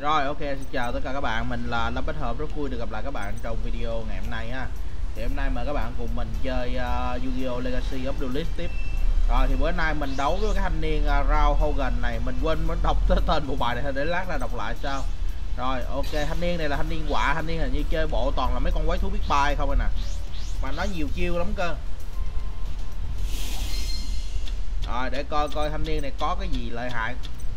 Rồi ok, xin chào tất cả các bạn, mình là Lâm Bách Hợp, rất vui được gặp lại các bạn trong video ngày hôm nay ha. Thì hôm nay mời các bạn cùng mình chơi Yu-Gi-Oh! Legacy of Duelist tiếp. Rồi thì bữa nay mình đấu với cái thanh niên Rao Hogan này, mình quên muốn đọc tên bộ bài này để lát ra đọc lại sao. Rồi ok, thanh niên này là thanh niên quạ, thanh niên hình như chơi bộ toàn là mấy con quái thú biết bay không nè. Mà nó nhiều chiêu lắm cơ. Rồi để coi coi thanh niên này có cái gì lợi hại.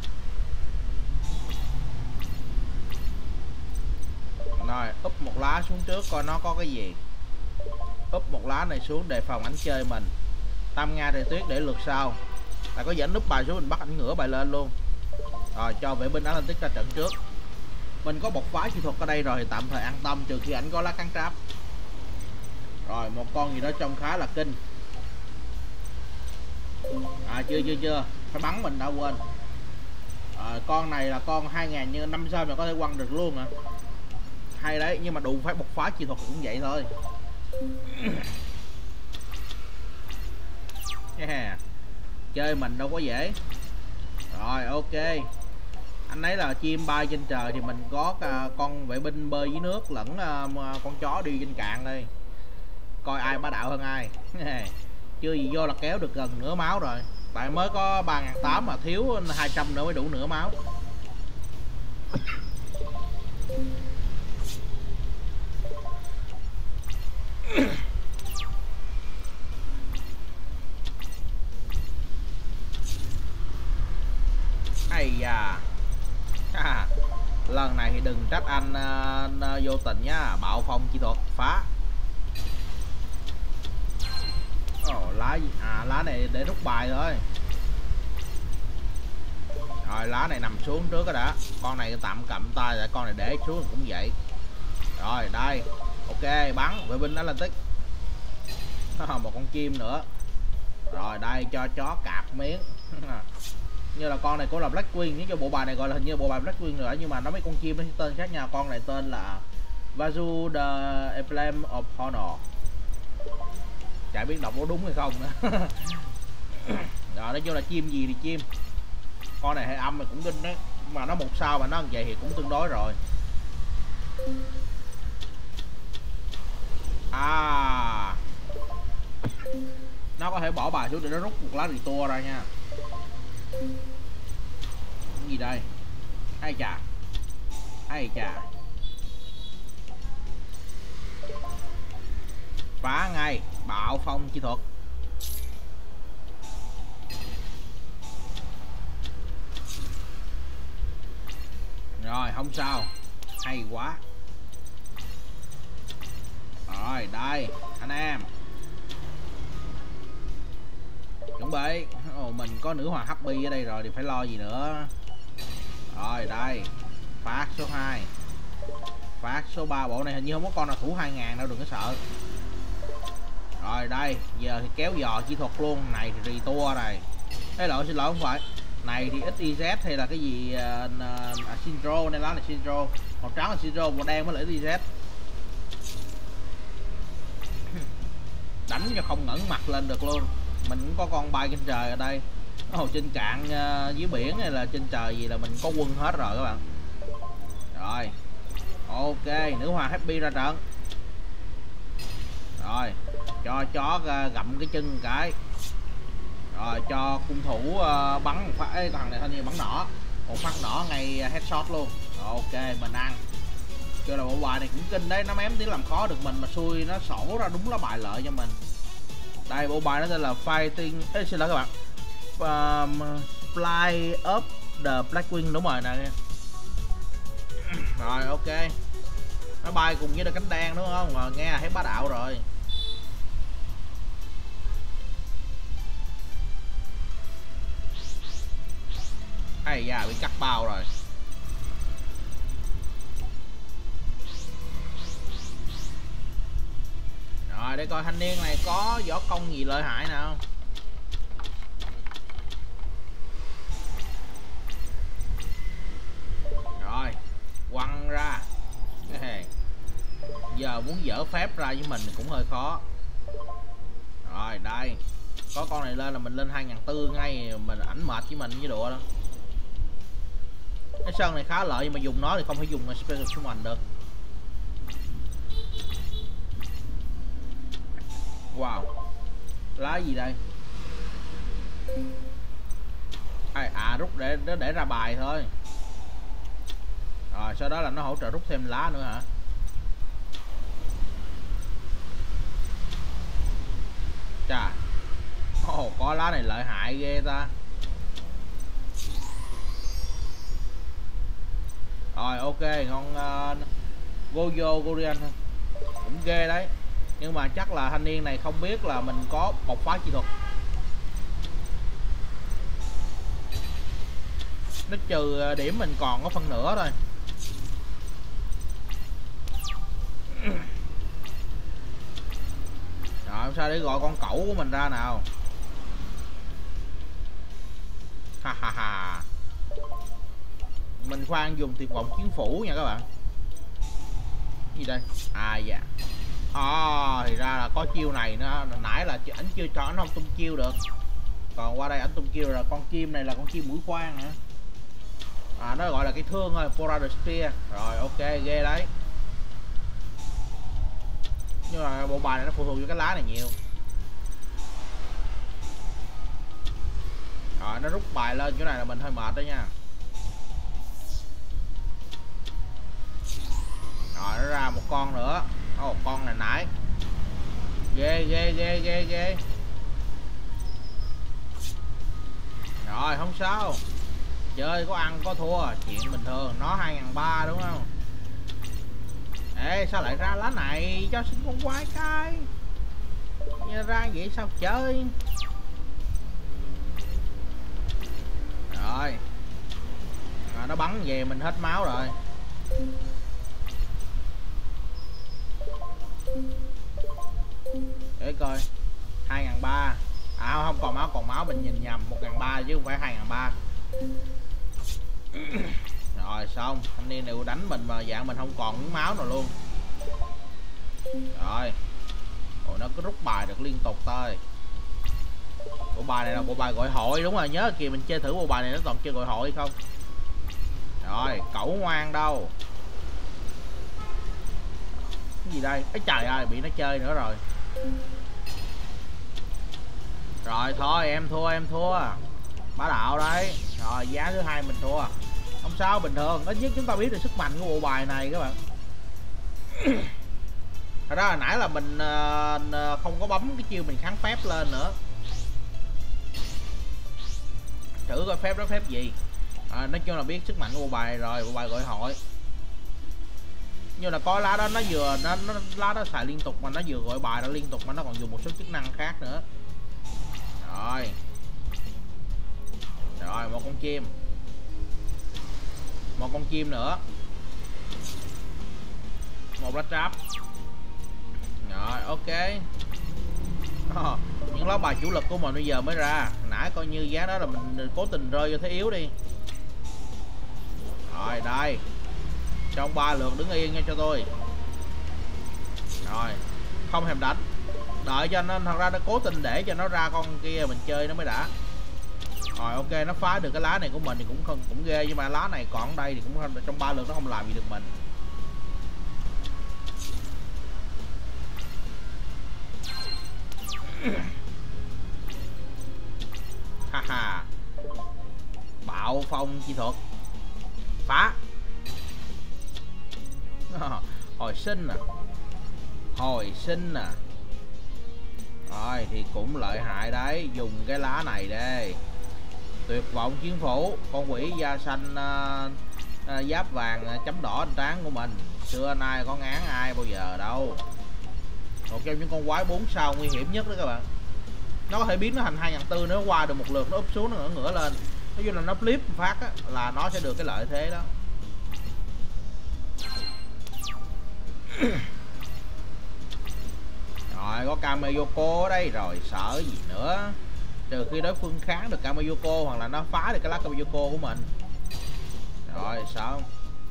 Rồi úp một lá xuống trước coi nó có cái gì. Úp một lá này xuống đề phòng ảnh chơi mình. Tam Nga thì tuyết để lượt sau. Là có dẫn núp bài xuống mình bắt ảnh ngửa bài lên luôn. Rồi cho vệ binh Atlantic ra trận trước. Mình có bộc phá chi thuật ở đây rồi thì tạm thời an tâm, trừ khi ảnh có lá cắn tráp. Rồi một con gì đó trông khá là kinh. Chưa phải bắn mình đã quên. Con này là con 2000 như 5 sao mà có thể quăng được luôn hả? Hay đấy, nhưng mà đủ phải bộc phá chi thuật cũng vậy thôi. Yeah. Chơi mình đâu có dễ. Rồi ok, anh ấy là chim bay trên trời thì mình có con vệ binh bơi dưới nước lẫn con chó đi trên cạn đây, coi ai bá đạo hơn ai. Chưa gì vô là kéo được gần nửa máu rồi, tại mới có 3.800 mà thiếu 200 nữa mới đủ nửa máu. Hay da. Lần này thì đừng trách anh vô tình nhá, bạo phong chi thuật phá. Lá gì? Lá này để rút bài thôi. Rồi lá này nằm xuống trước cái đã, con này tạm cầm tay, tại con này để xuống cũng vậy. Rồi đây, ok, bắn vệ binh Atlantic. Một con chim nữa. Rồi đây cho chó cạp miếng. Như là con này cũng là Blackwing, nếu cho bộ bài này gọi là hình như bộ bài Blackwing nữa, nhưng mà nó mấy con chim nó tên khác nhau. Con này tên là Vazu the Emblem of Honor, chả biết đọc có đúng hay không nữa. Rồi nói chung là chim gì thì chim. Con này hệ âm thì cũng kinh đấy, mà nó 1 sao mà nó như vậy thì cũng tương đối rồi. Nó có thể bỏ bài xuống để nó rút một lá retour ra nha. Cái gì đây? Hay chà. Phá ngay, bạo phong chi thuật. Rồi không sao, hay quá. Rồi đây anh em chuẩn bị. Mình có nữ hoàng happy ở đây rồi thì phải lo gì nữa. Rồi đây, phát số 2, phát số 3. Bộ này hình như không có con nào thủ 2000 đâu, đừng có sợ. Rồi đây, giờ thì kéo dò chi thuật luôn. Này thì retour này. Xin lỗi không phải. Này thì XYZ hay là cái gì Syndro, này lá này Syndro. Màu trắng là Syndro, màu đen mới là XYZ. Đánh cho không ngẩng mặt lên được luôn. Mình cũng có con bay trên trời ở đây. Trên cạn dưới biển hay là trên trời gì là mình có quân hết rồi các bạn. Rồi ok, nữ hoàng happy ra trận. Rồi cho chó gặm cái chân cái. Rồi cho cung thủ bắn một phát. Thằng này thanh niên bắn nỏ, một phát nỏ ngay headshot luôn. Ok mình ăn. Cho là bộ bài này cũng kinh đấy, nó mém tí làm khó được mình mà xui nó sổ ra đúng lá bài lợi cho mình. Đây bộ bài nó tên là Fighting, xin lỗi các bạn, Fly Up the Blackwing, đúng rồi nè. Rồi ok, nó bay cùng với đôi cánh đen đúng không? Rồi nghe là thấy bá đạo rồi. Hay da, bị cắt bao rồi. Rồi để coi thanh niên này có võ công gì lợi hại nào. Rồi quăng ra. Giờ muốn dở phép ra với mình cũng hơi khó. Rồi đây, có con này lên là mình lên 2400 ngay, mình ảnh mệt với mình với đùa đó. Cái sơn này khá lợi nhưng mà dùng nó thì không thể dùng Special Summon được. Wow, lá gì đây? Rút để ra bài thôi. Rồi sau đó là nó hỗ trợ rút thêm lá nữa hả? Chà, có lá này lợi hại ghê ta. Rồi ok, ngon. Goyo Gorian cũng ghê đấy, nhưng mà chắc là thanh niên này không biết là mình có bộc phá chi thuật. Nó trừ điểm mình còn có phân nửa thôi. Rồi sao để gọi con cẩu của mình ra nào. Ha ha ha. Mình khoan dùng tuyệt vọng chiến phủ nha các bạn. Gì đây? Dạ. Thì ra là có chiêu này nữa. Nãy là ảnh chưa cho ảnh không tung chiêu được. Còn qua đây ảnh tung chiêu là con chim này là con chim mũi khoan hả? Nó gọi là cái thương thôi, Polar Spear. Rồi ok, ghê đấy. Nhưng mà bộ bài này nó phụ thuộc vào cái lá này nhiều. Rồi nó rút bài lên chỗ này là mình hơi mệt đó nha. Rồi nó ra một con nữa. Con này nãy ghê. Rồi không sao, chơi có ăn có thua chuyện bình thường. Nó 2.300 đúng không? Ê sao lại ra lá này cho xin con quái cái như ra vậy sao chơi. Rồi nó bắn về mình hết máu rồi. Để coi 2.300. Không còn máu mình nhìn nhầm, 1.300 chứ không phải 2.300. Rồi xong, thanh niên này đánh mình mà dạng mình không còn miếng máu nào luôn. Rồi nó cứ rút bài được liên tục thôi. Bộ bài này là bộ bài gọi hội đúng rồi, nhớ kìa mình chơi thử bộ bài này nó toàn chơi gọi hội hay không. Rồi cẩu ngoan đâu. Cái gì đây? Trời ơi, bị nó chơi nữa rồi. Rồi thôi em thua. Bá đạo đấy. Rồi giá thứ hai mình thua. Không sao, bình thường. Ít nhất chúng ta biết được sức mạnh của bộ bài này các bạn. Thật ra hồi nãy là mình không có bấm cái chiêu mình kháng phép lên nữa. Thử coi phép đó phép gì. Nói chung là biết sức mạnh của bộ bài rồi. Bộ bài gọi hội. Như là có lá đó nó vừa lá đó xài liên tục mà nó vừa gọi bài nó liên tục mà nó còn dùng một số chức năng khác nữa. Rồi một con chim. Một con chim nữa. Một lá trap. Rồi ok. Những lá bài chủ lực của mình bây giờ mới ra. Nãy coi như giá đó là mình cố tình rơi vô thế yếu đi. Rồi đây. Trong 3 lượt đứng yên nha cho tôi. Rồi không thèm đánh. Đợi cho nó, thật ra nó cố tình để cho nó ra con kia mình chơi nó mới đã. Rồi ok, nó phá được cái lá này của mình thì cũng ghê, nhưng mà lá này còn ở đây thì cũng trong 3 lượt nó không làm gì được mình. Haha. Bạo phong chi thuật. Phá. Hồi sinh à. Rồi thì cũng lợi hại đấy. Dùng cái lá này đây. Tuyệt vọng chiến phủ. Con quỷ da xanh giáp vàng chấm đỏ trên trán của mình. Xưa nay có ngán ai bao giờ đâu. Một trong những con quái 4 sao nguy hiểm nhất đó các bạn. Nó có thể biến nó thành 2.400 nữa, qua được một lượt nó úp xuống, nó ngửa lên. Nói chung là nó flip phát á, là nó sẽ được cái lợi thế đó. Rồi có Kameyoko ở đây rồi, sợ gì nữa. Trừ khi đối phương kháng được Kameyoko hoặc là nó phá được cái lá Kameyoko của mình. Rồi sao?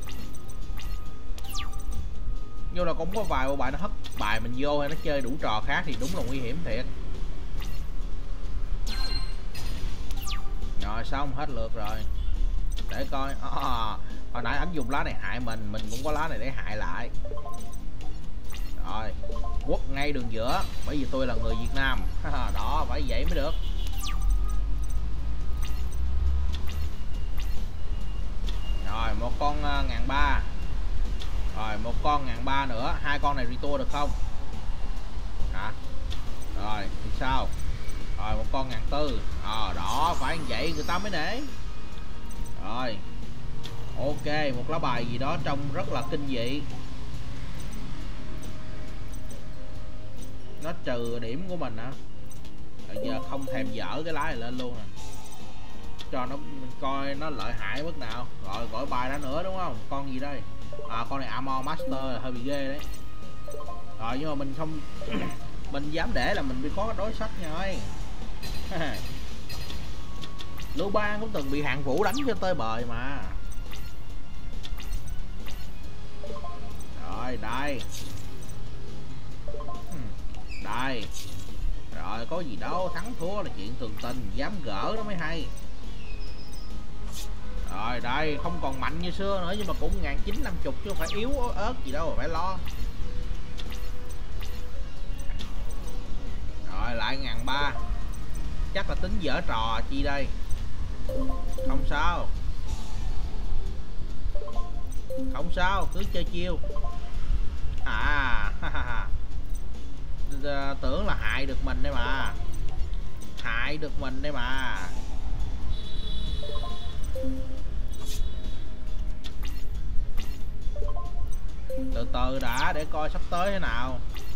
Vô là cũng có vài bộ bài nó hất bài mình vô hay nó chơi đủ trò khác thì đúng là nguy hiểm thiệt. Rồi xong hết lượt rồi. Để coi. Hồi nãy ảnh dùng lá này hại mình cũng có lá này để hại lại. Rồi, quất ngay đường giữa, bởi vì tôi là người Việt Nam. Đó, phải vậy mới được. Rồi, một con 1300. Rồi, một con 1300 nữa. Hai con này retour được không? Hả? Rồi, thì sao? Rồi, một con 1400. Đó, phải như vậy người ta mới nể. Rồi. Ok, một lá bài gì đó trông rất là kinh dị. Nó trừ điểm của mình hả? Bây giờ không thèm dở cái lá này lên luôn nè, cho nó coi nó lợi hại mức nào. Rồi gọi bài ra nữa đúng không? Con gì đây? Con này Armor Master hơi bị ghê đấy. Rồi nhưng mà mình không mình dám để là mình bị khó đối sách nha ơi. Lưu Bang cũng từng bị hạng vũ đánh cho tơi bời mà. Rồi đây. Đây. Rồi có gì đâu, thắng thua là chuyện thường tình, dám gỡ nó mới hay. Rồi đây, không còn mạnh như xưa nữa nhưng mà cũng 1950 chứ không phải yếu ớt gì đâu phải lo. Rồi lại 1300. Chắc là tính dở trò chi đây. Không sao. Không sao, cứ chơi chiêu. Tưởng là hại được mình đây mà. Hại được mình đây mà. Từ từ đã, để coi sắp tới thế nào.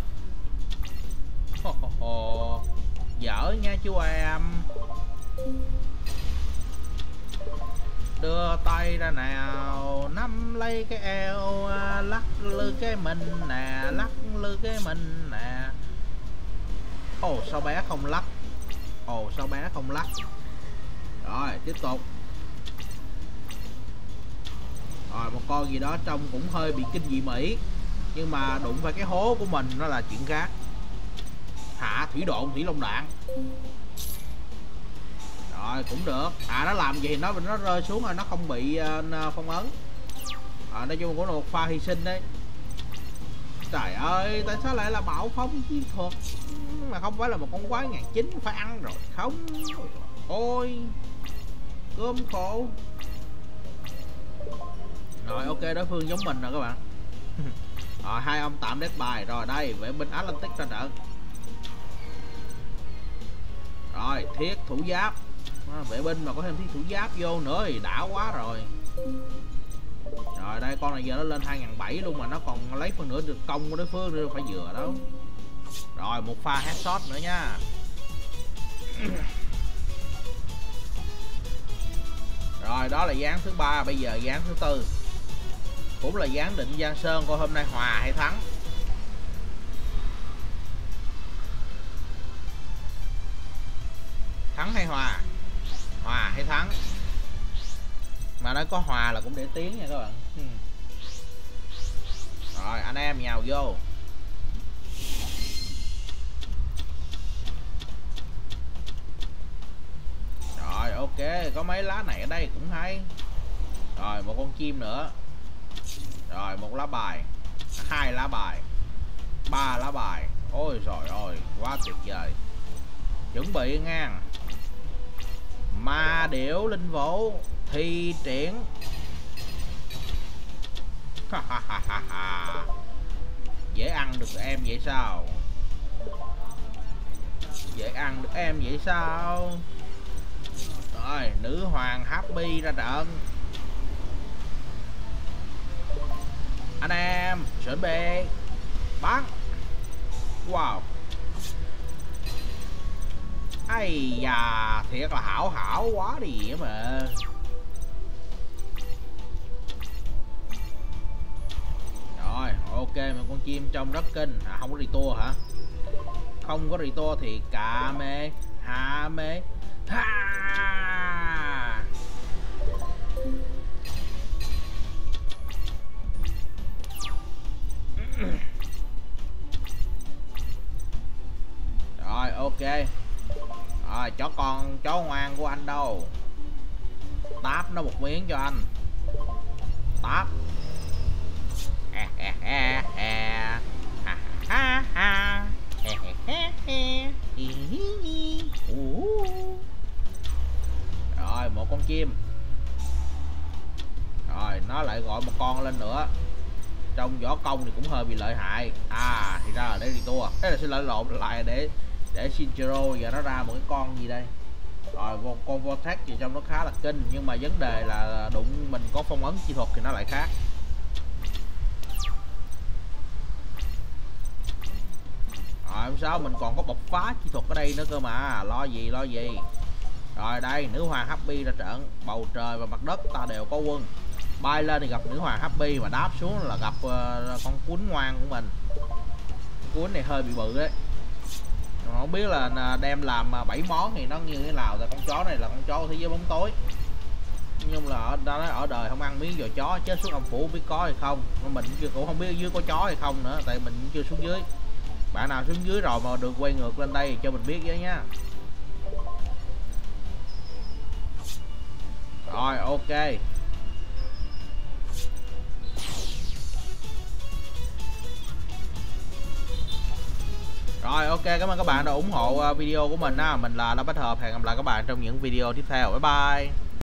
Dở nha chú em. Đưa tay ra nào, nắm lấy cái eo, lắc lư cái mình nè, lắc lư cái mình nè. Sao bé không lắc. Sao bé không lắc. Rồi tiếp tục. Rồi một con gì đó trông cũng hơi bị kinh dị mỹ, nhưng mà đụng phải cái hố của mình nó là chuyện khác. Hạ thủy độn, thủy long đạn. Rồi cũng được. Nó làm gì thì nó rơi xuống rồi, nó không bị phong ấn. Nói chung cũng là một pha hy sinh đấy. Trời ơi, tại sao lại là bạo phong chiến thuật mà không phải là một con quái 1900 phải ăn rồi không? Ôi cơm khổ. Rồi ok, đối phương giống mình rồi các bạn. Rồi hai ông tạm deck bài. Rồi đây, vệ binh Atlantic ra trận. Rồi thiết thủ giáp. Vệ binh mà có thêm thiết thủ giáp vô nữa thì đã quá rồi. Rồi đây, con này giờ nó lên 2700 luôn mà nó còn lấy phần nửa được công của đối phương nữa, phải vừa đâu. Rồi một pha headshot nữa nha. Rồi đó là ván thứ 3, bây giờ ván thứ 4. Cũng là ván định Giang Sơn, coi hôm nay hòa hay thắng. Thắng hay hòa? Hòa hay thắng? Mà nó có hòa là cũng để tiếng nha các bạn. Rồi anh em nhào vô. Rồi ok, có mấy lá này ở đây cũng hay. Rồi một con chim nữa. Rồi một lá bài, hai lá bài, ba lá bài. Ôi trời ơi, quá tuyệt vời. Chuẩn bị ngang. Ma điểu linh vũ thi triển. Dễ ăn được em vậy sao? Dễ ăn được em vậy sao? Rồi nữ hoàng Happy ra trận. Anh em chuẩn bị bắn. Wow. Ây da, thiệt là hảo quá đi mà. Rồi ok, mà con chim trông rất kinh. Không có retour hả? Không có retour thì cà mê ha mê ha. Rồi ok. Rồi chó ngoan của anh đâu? táp nó một miếng cho anh. Táp. Rồi một con chim. Rồi nó lại gọi một con lên nữa. Trong võ công thì cũng hơi bị lợi hại. À thì ra là để đi tua. Thế là xin lỗi lộn lại để Shinjiro giờ nó ra một cái con gì đây. Rồi con Vortex thì trong nó khá là kinh, nhưng mà vấn đề là đụng mình có phong ấn chi thuật thì nó lại khác. Rồi không sao, mình còn có bộc phá chi thuật ở đây nữa cơ mà, lo gì. Rồi đây, nữ hoàng Happy ra trận. Bầu trời và mặt đất ta đều có quân. Bay lên thì gặp nữ hoàng Happy, mà đáp xuống là gặp con cuốn ngoan của mình. Cuốn này hơi bị bự đấy. Không biết là đem làm 7 món thì nó như thế nào. Tại con chó này là con chó của thế giới bóng tối, nhưng là ở đời không ăn miếng giò chó, chết xuống âm phủ biết có hay không. Mình cũng không biết ở dưới có chó hay không nữa, tại mình cũng chưa xuống dưới. Bạn nào xuống dưới rồi mà được quay ngược lên đây cho mình biết với nhá. Rồi ok. Rồi ok, cảm ơn các bạn đã ủng hộ video của mình á. Mình là Lâm Bách Hợp, hẹn gặp lại các bạn trong những video tiếp theo. Bye bye.